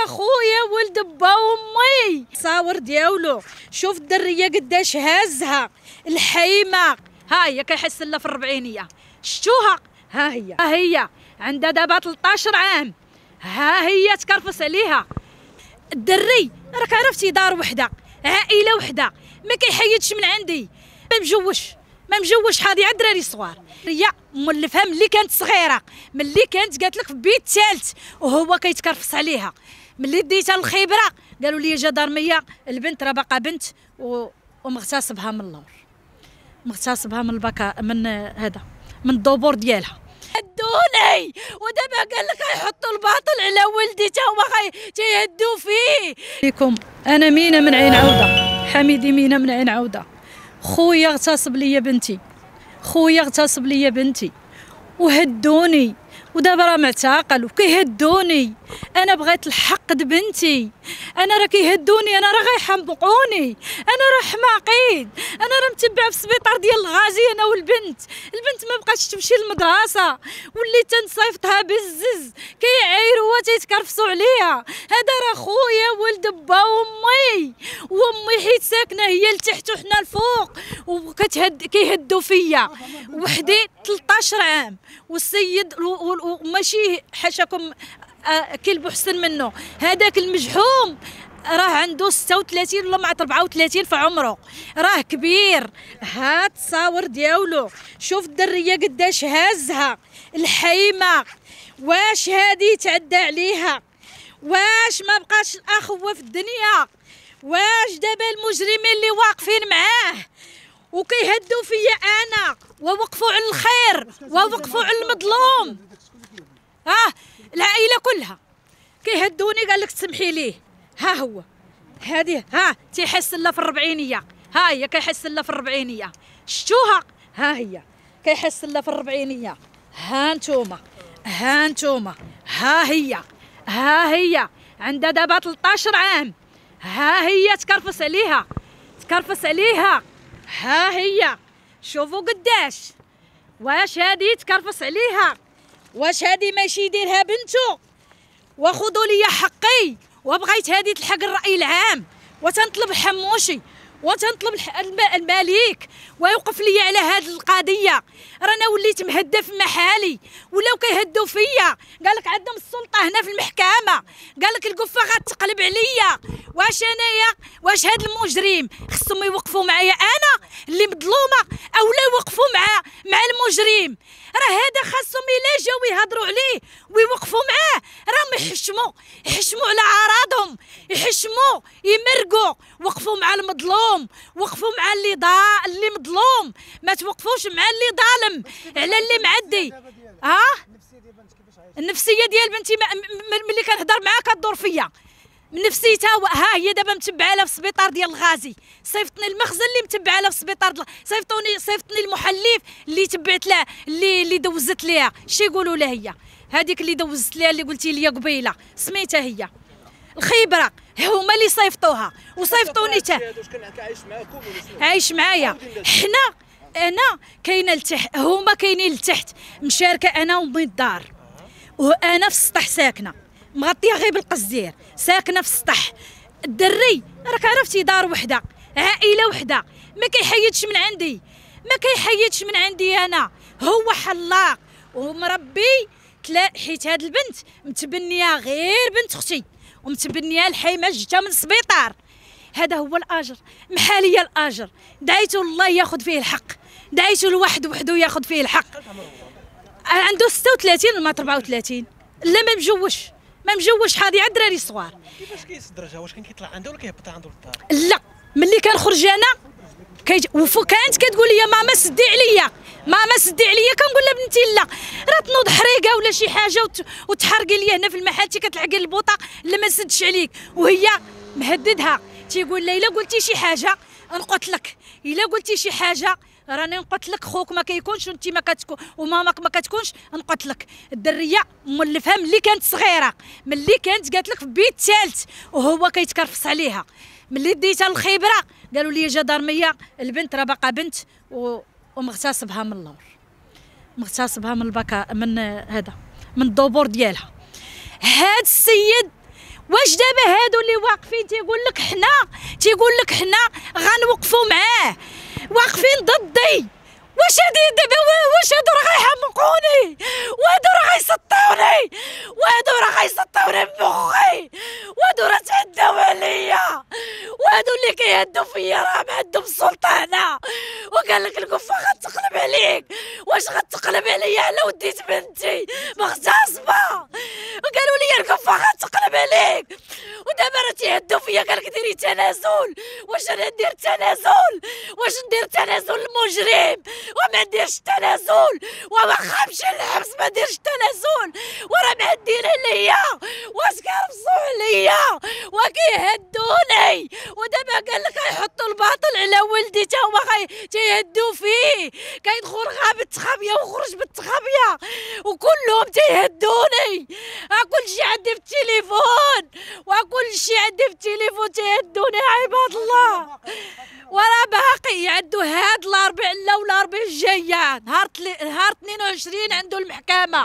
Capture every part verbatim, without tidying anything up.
راه خويا ولد با امي. التصاور ديالو شوف الدريه قداش هازها الحيمه، ها هي كيحس لها في الربعينيه، شفتوها؟ ها هي ها هي عندها دابا ثلاثطاش عام، ها هي تكرفس عليها. الدري راك عرفتي دار وحده عائله وحده ما كيحيدش من عندي، ما مجوش ما مجوش حاضي على الدراري الصغار. هي مولفها ملي كانت صغيره، ملي كانت قالت لك في بيت ثالث وهو كيتكرفس عليها. ملي ديتها للخبره قالوا لي جدارميه البنت راه باقا بنت و... ومغتصبها من اللور، مغتصبها من البكا من هذا من الدبور ديالها. هدوني ودابا قال لك يحطوا الباطل على ولدي تا هما تيهدوا فيه. ليكم انا مينه من عين عوده، حميدي مينه من عين عوده. خويا اغتصب ليا بنتي، خويا اغتصب ليا بنتي وهدوني، ودابا راه معتقل وكيهدوني. انا بغيت الحق د بنتي، انا راه كيهدوني، انا راه غيحمقوني، انا راه حماقين، انا راه متبعه في السبيطار ديال الغازي انا والبنت. البنت ما بقاتش تمشي للمدرسه، وليت تنصيفطها بالزز كيعايروها تيتكرفسوا عليها. هذا راه خويا ولد با امي، وامي حيت ساكنه هي لتحت وحنا الفوق وكتهد كيهدوا فيا. وحدي ثلاثطاش عام والسيد وماشي حاشاكم آه كلب احسن منه، هذاك المجحوم راه عنده ستة وثلاثين ولا مع أربعة وثلاثين في عمره، راه كبير. ها التصاور ديالو شوف الدريه قداش هازها الحيمه. واش هادي يتعدى عليها؟ واش ما بقاش الاخوه في الدنيا؟ واش دابا المجرمين اللي واقفين معاه وكيهدوا فيا انا ووقفوا على الخير ووقفوا على المظلوم، ها العائله كلها كيهدوني قال لك تسمحي ليه. ها هو هذه ها تيحس لها في الربعينيه، ها هي كيحس لها في الربعينيه، شفتوها؟ ها هي كيحس لها في الربعينيه. ها نتوما ها نتوما ها هي ها هي عندها دابا ثلاثطاش عام، ها هي تكرفس عليها تكرفس عليها. ها هي شوفوا قداش. واش هادي تكرفس عليها؟ واش هادي ماشي يديرها بنته؟ وخذوا لي حقي، وبغيت هادي تلحق الراي العام، وتنطلب حموشي وتنطلب المليك ويوقف لي على هذه القضيه. رانا وليت مهده في محالي ولاو كيهدوا فيا. قال لك عندهم السلطه هنا في المحكمه، قال لك القفه غتقلب عليا. واش انايا واش هاد المجرم خصهم يوقفوا معايا انا اللي مظلومه او لا يوقفوا مع مع المجرم؟ راه هذا خاصهم الا جاو يهضروا عليه ويوقفوا معاه راهم يحشموا يحشموا على اعراضهم، يحشموا يمرقوا. وقفوا مع المظلوم، وقفوا مع اللي ضا اللي مظلوم، ما توقفوش مع اللي ظالم على اللي معدي. ها النفسيه ديال بنتي ملي كنهضر معاها كدور فيا نفسيتها. ها هي دابا متبعه لها في السبيطار ديال الغازي، صيفطني المخزن اللي متبعه لها في السبيطار، صيفطوني صيفطني المحلف اللي تبعت له اللي اللي دوزت ليها. شي يقولوا لها هي هذيك اللي دوزت ليها اللي قلتي لي قبيله سميتها هي الخبره، هما اللي صيفطوها وصيفطوني حتى عايش معايا. حنا انا كاينه لتحت، هما كاينين لتحت، مشاركه انا ومي الدار، وانا في السطح ساكنه مغطيه غير بالقزير، ساكنه في السطح. الدري راك عرفتي دار وحده عائله وحده ما كيحيدش من عندي، ما كيحيدش من عندي انا. هو حلاق ومربي تلا، حيت هاد البنت متبنيه غير بنت اختي ومتبنيه الحيمه جتها من السبيطار. هذا هو الاجر، محاليه الاجر. دعيتو الله ياخذ فيه الحق، دعيتو لواحد وحده ياخذ فيه الحق. عنده ستة وثلاثين ولا أربعة وثلاثين، لا ما مجوش ما مجوش حاضي على الدراري الصغار. كيفاش كيصدرجها؟ واش كان كيطلع عنده ولا كيهبط عنده للدار؟ لا ملي كنخرج انا كيج... وكانت كتقول لي ماما سدي عليا ماما سدي عليا، كنقول لها بنتي لا راه تنوض حريقه ولا شي حاجه وت... وتحرقي لي هنا في المحل تي كتلحقي البوطه لا ما نسدش عليك. وهي مهددها تيقول لها الا قلتي شي حاجه نقتلك، الا قلتي شي حاجه راني نقتلك، خوك ما كيكونش وانت ما كتكون وماماك ما كتكونش نقتلك. الدريه مولفها ملي كانت صغيره، ملي كانت قالت لك في بيت ثالث وهو كيتكرفس عليها. ملي ديتها للخبره قالوا لي جدارميه البنت راه باقا بنت و... ومغتصبها من اللور، مغتصبها من البكا من هذا من الدبور ديالها. هاد السيد واش دابا هادو اللي واقفين تيقول لك حنا تيقول لك حنا غنوقفوا معاه واقفين ضدي؟ واش هادي دابا واش هادو راه غيحمقوني وهادو راه غيسطوني وهادو راه غيسطوني بمخي وهادو راه تعداو عليا وهادو اللي كيهدوا فيا راه عندهم السلطانه وقال لك الكفه غتقلب عليك. واش غتقلب عليا على وديت بنتي مغتصبه وقالوا لي الكفه غتقلب عليك ودابا راه تيهدوا فيا قال لك ديري تنازل. واش انا ندير تنازل؟ واش ندير تنازل المجرم وما نديرش تنازل وما خافش الحبس ما نديرش تنازل وراه معدين عليا واش كيرفصوا عليا وكيهدوني ودابا قال لك غيحطوا الباطل على ولدي تا هما تيهدوا فيه كيدخل غا بالتخابيه وخرج بالتخابيه وكلهم تيهدوني. ها كلشي عندي في التليفون وكلشي عندي في التليفون تيهدوني عباد الله. وراه باقي عندو هاد الاربع لا ولا الاربع الجايه نهار تلي... نهار اثنين وعشرين عنده المحكمه.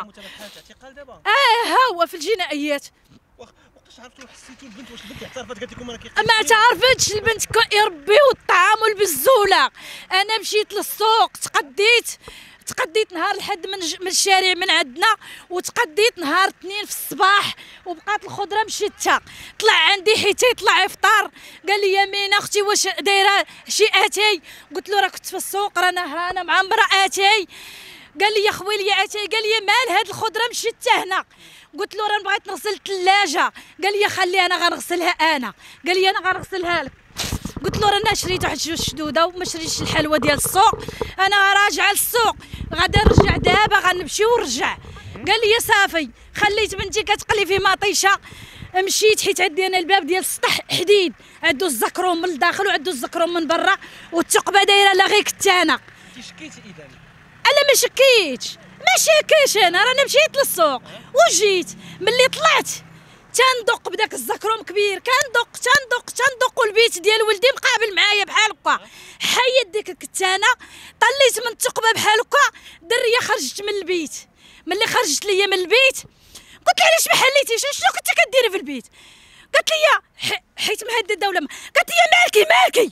اه ها هو في الجنائيات. وقتاش عرفتوا حسيتوا البنت؟ واش البنت اعترفت قالت لكم انا كيقتل؟ ما تعرفتش البنت يربيو الطعام بالزوله. انا مشيت للسوق تقديت تقديت نهار الحد من, ج... من الشارع من عندنا وتقديت نهار اثنين في الصباح وبقات الخضره مشيتها. طلع عندي حيت يطلع يفطر قال لي يمين اختي واش دايره شي اتاي؟ قلت له راه كنت في السوق رانا انا مع امراتي. قال لي يا خويلي اتاي. قال لي مال هاد الخضره مشيتها هنا؟ قلت له راه بغيت نغسل الثلاجه. قال لي خليها انا غنغسلها انا. قال لي انا غنغسلها لك. قلت له رانا شريت واحد جوج شدوده وما شريتش الحلوى ديال السوق انا راجعه للسوق غادا نرجع دابا غنمشي ونرجع. قال لي صافي. خليت بنتي كتقلي في مطيشه مشيت حيت عندي انا الباب ديال السطح حديد عندو الزكروم من الداخل وعندو الزكروم من برا والثقبه دايره لا غير كنت انا. انت شكيتي اذا؟ انا ما شكيتش ما شكيتش انا رانا مشيت للسوق وجيت. ملي طلعت تندق بداك الزكروم كبير كندق تندق تندق والبيت ديال ولدي مقابل معايا بحال هكا. حيد ديك الكتانه طليت من الثقبه بحال هكا دريه خرجت من البيت. ملي خرجت ليا من البيت قلت لها علاش ما حليتيش شنو كنتي كديري في البيت؟ قالت لي حيت مهدده ولا ما. قالت لي مالكي مالكي.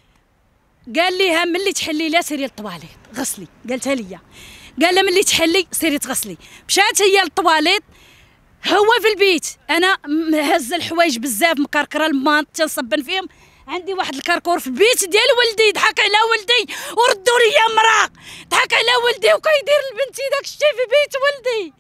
قال ليها ملي تحلي لا سيري للطواليت غسلي. قالتها ليا قال لها ملي تحلي سيري تغسلي. مشات هي للطواليت هو في البيت. انا هزه الحوايج بزاف مكركره الماط تنصبن فيهم. عندي واحد الكركور في البيت ديال ولدي ضحك على ولدي وردوا لي مرا ضحك على ولدي وكيدير لبنتي داك الشيء في بيت ولدي.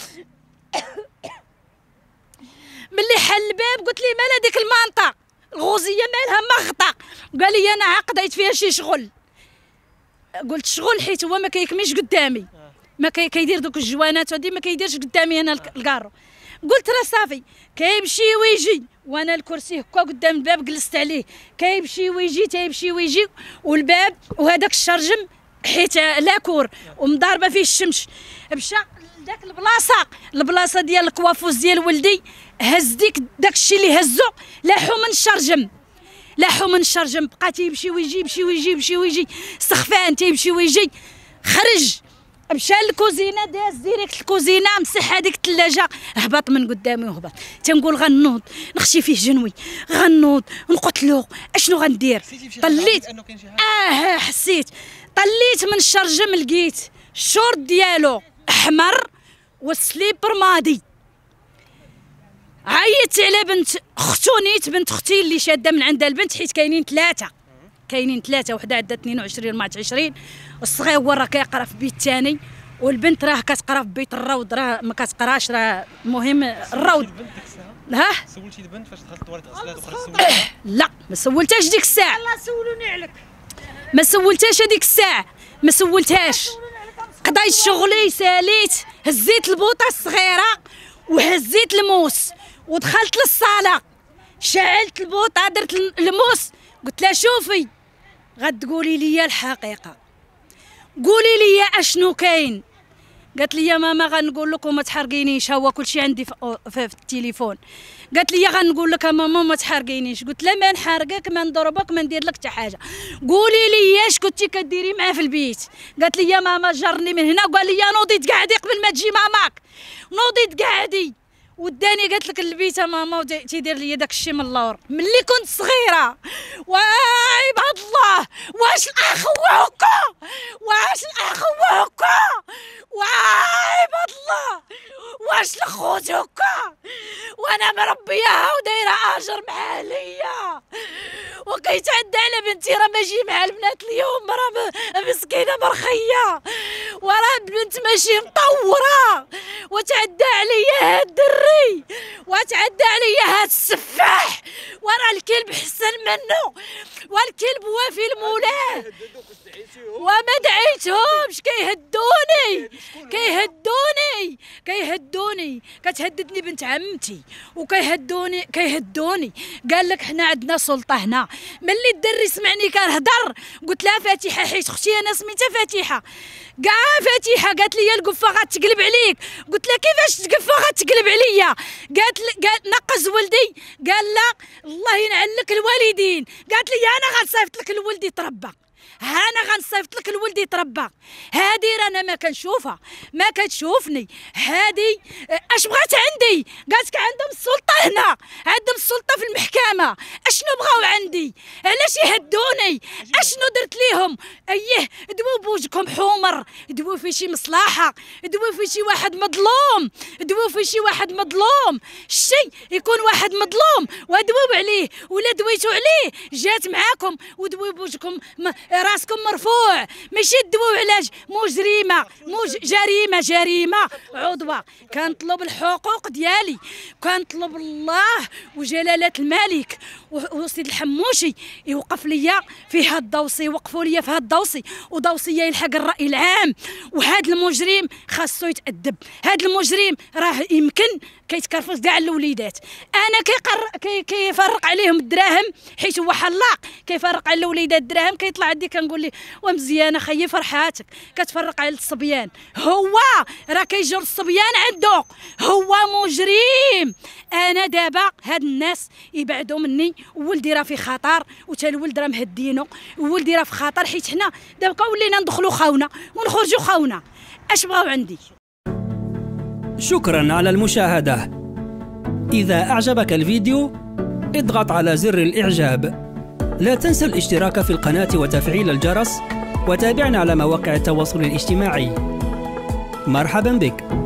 ملي حل الباب قلت لي مال هذيك المنطقه الغوزيه مالها مغطى؟ قال لي انا عقديت فيها شي شغل. قلت شغل حيت هو ما كيكميش قدامي ما كيدير دوك الجوانات هادي ما كيديرش قدامي انا الكارو. قلت راه صافي كيمشي ويجي وانا الكرسي هكا قدام الباب جلست عليه كيمشي ويجي تيمشي ويجي والباب وهذاك الشرجم حيت لاكور ومضاربه فيه الشمس. مشى لذاك البلاصه البلاصه ديال الكوافوس ديال ولدي هز ديك داك الشيء اللي هزو لاحو من الشرجم لاحو من الشرجم بقى تيمشي ويجي يمشي ويجي يمشي ويجي سخفان تيمشي ويجي. خرج مشى للكوزينه داز ديريكت الكوزينه مسح هذيك الثلاجه هبط من قدامي وهبط. تنقول غنوض نخشي فيه جنوي غنوض نقتلو اشنو غندير. طليت اه حسيت طليت من الشرجم لقيت الشورت ديالو احمر والسليبر ماضي. عيطت على بنت اختو نيت بنت اختي اللي شاده من عندها البنت حيت كاينين ثلاثه كاينين ثلاثه وحده عندها اثنين وعشرين ومات عشرين والصغير هو راه كيقرا في بيت ثاني والبنت راه كتقرا في بيت الروض راه ما كتقراش راه المهم الروض. ها سولتي البنت فاش دخلت الطواليت غسلات وخرجت؟ لا ما سولتهاش ديك الساعه. الله سولوني عليك ما سولتهاش هذيك الساعه ما سولتهاش. قضيت شغلي ساليت هزيت البوطه الصغيره وهزيت الموس ودخلت للصاله شعلت البوطه درت الموس قلت لها شوفي غتقولي لي الحقيقه قولي لي اشنو كاين. قالت لي يا ماما غنقول لك وما تحرقينيش هو كلشي عندي في, في التليفون. قالت لي غنقول لك ماما ما تحرقينيش. قلت لها ما نحرقك ما نضربك ما ندير لك حتى حاجه قولي لي اش كنتي كديري معاه في البيت. قالت لي يا ماما جرني من هنا وقال لي نوضي تقعدي قبل ما تجي ماماك نوضي تقعدي وداني قالت لك البيته ماما وتيدير لي داك الشيء من اللور ملي كنت صغيره. وعباد الله واش الاخ هكا، واش الاخ هكا، وعباد الله واش الخوت هكا، وانا مربياها ودايره اجر مع ليا وكيتعدى على بنتي. راه ماشي مع البنات اليوم، راه مسكينه مرخيه وراه البنت ماشي مطوره، وتعدى عليا هاد الدري وتعدى عليا هاد السفاح، وراه الكلب حسن منه والكلب وافي لمولاه. وما دعيتهمش كيهدوني كيهدوني كيهدوني كتهددني بنت عمتي وكيهدوني كيهدوني. قال لك حنا عندنا سلطه هنا. ملي الدري سمعني كنهضر قلت لها فاتحه، حيت اختي انا سميتها فاتحه، كاع فاتحه. قالت لي القفه غتقلب عليك. قلت لها كيفاش تقفه غتقلب عليا؟ قالت لي قالت نقز ولدي. قال لا الله ينعل لك الوالدين. قالت لي انا غنصيفط لك الولد يتربى، انا غنصيفط لك الولد يتربى. هادي رانا ما كنشوفها ما كتشوفني. هادي اش بغات عندي؟ قالت لك عندهم السلطه هنا، عندهم السلطه في المحكمه. اشنو بغاو عندي؟ علاش يهدوني؟ اشنو درت ليهم؟ اييه دويو بوجهكم حمر، دويو في شي مصلحه، دويو في شي واحد مظلوم، دويو في شي واحد مظلوم. الشي يكون واحد مظلوم ودويو عليه ولا دويتو عليه جات معاكم ودويو بوجهكم راسكم مرفوع، ماشي تدويو على مجرمه مج... جريمه جريمه عضوه. كنطلب الحقوق ديالي، كنطلب الله وجلاله الملك وسيد الحموشي يوقف ليا في هاد الدوسي، يوقفوا ليا في هاد الدوسي ودوسيه يلحق الراي العام. وهاد المجرم خاصو يتأدب. هاد المجرم راه يمكن كيتكرفس كاع الوليدات. انا كيقر كي كيفرق عليهم الدراهم حيت هو حلاق، كيفرق على الوليدات الدراهم. كيطلع عندي كنقول ليه ومزيانه خيي فرحاتك كتفرق على الصبيان. هو راه كيجر الصبيان عنده، هو مجرم. انا دابا هاد الناس يبعدوا مني، ولدي راه في خطر وتا الولد راه مهدينو، ولدي راه في خطر حيت حنا دابا ولينا ندخلوا خاونا ونخرجوا خاونا. اش بغاو عندي؟ شكرا على المشاهدة. إذا أعجبك الفيديو اضغط على زر الإعجاب. لا تنسى الاشتراك في القناة وتفعيل الجرس، وتابعنا على مواقع التواصل الاجتماعي. مرحبا بك.